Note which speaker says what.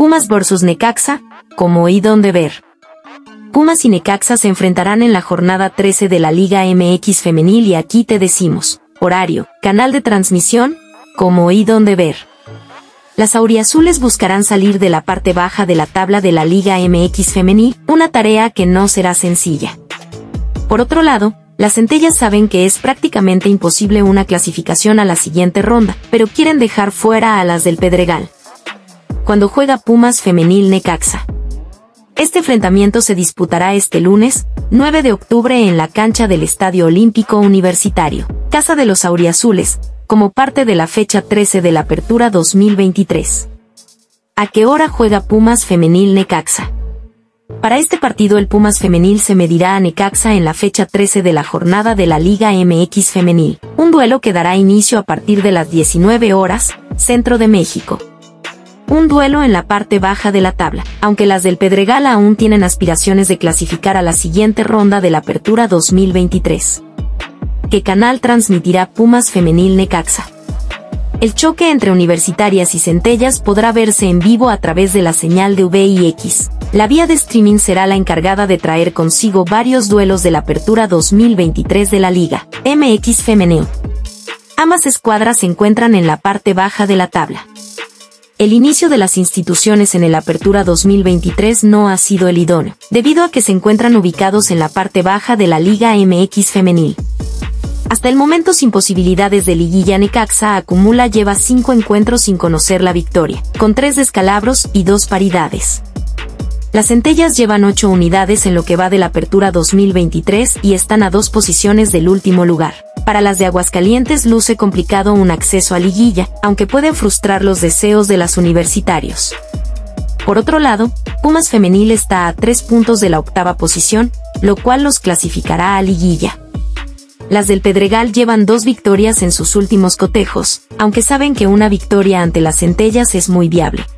Speaker 1: Pumas vs Necaxa, ¿cómo y dónde ver? Pumas y Necaxa se enfrentarán en la jornada 13 de la Liga MX Femenil y aquí te decimos, horario, canal de transmisión, ¿cómo y dónde ver? Las auriazules buscarán salir de la parte baja de la tabla de la Liga MX Femenil, una tarea que no será sencilla. Por otro lado, las centellas saben que es prácticamente imposible una clasificación a la siguiente ronda, pero quieren dejar fuera a las del Pedregal. Cuando juega Pumas Femenil Necaxa. Este enfrentamiento se disputará este lunes, 9 de octubre en la cancha del Estadio Olímpico Universitario, casa de los auriazules, como parte de la fecha 13 de la Apertura 2023. ¿A qué hora juega Pumas Femenil Necaxa? Para este partido el Pumas Femenil se medirá a Necaxa en la fecha 13 de la jornada de la Liga MX Femenil, un duelo que dará inicio a partir de las 19 horas, Centro de México. Un duelo en la parte baja de la tabla, aunque las del Pedregal aún tienen aspiraciones de clasificar a la siguiente ronda de la Apertura 2023. ¿Qué canal transmitirá Pumas Femenil Necaxa? El choque entre Universitarias y Centellas podrá verse en vivo a través de la señal de VIX. La vía de streaming será la encargada de traer consigo varios duelos de la Apertura 2023 de la Liga MX Femenil. Ambas escuadras se encuentran en la parte baja de la tabla. El inicio de las instituciones en el Apertura 2023 no ha sido el idóneo, debido a que se encuentran ubicados en la parte baja de la Liga MX Femenil. Hasta el momento sin posibilidades de liguilla, Necaxa lleva 5 encuentros sin conocer la victoria, con 3 descalabros y 2 paridades. Las centellas llevan 8 unidades en lo que va de la Apertura 2023 y están a 2 posiciones del último lugar. Para las de Aguascalientes luce complicado un acceso a liguilla, aunque pueden frustrar los deseos de las universitarios. Por otro lado, Pumas Femenil está a 3 puntos de la 8ª posición, lo cual los clasificará a liguilla. Las del Pedregal llevan 2 victorias en sus últimos cotejos, aunque saben que una victoria ante las centellas es muy viable.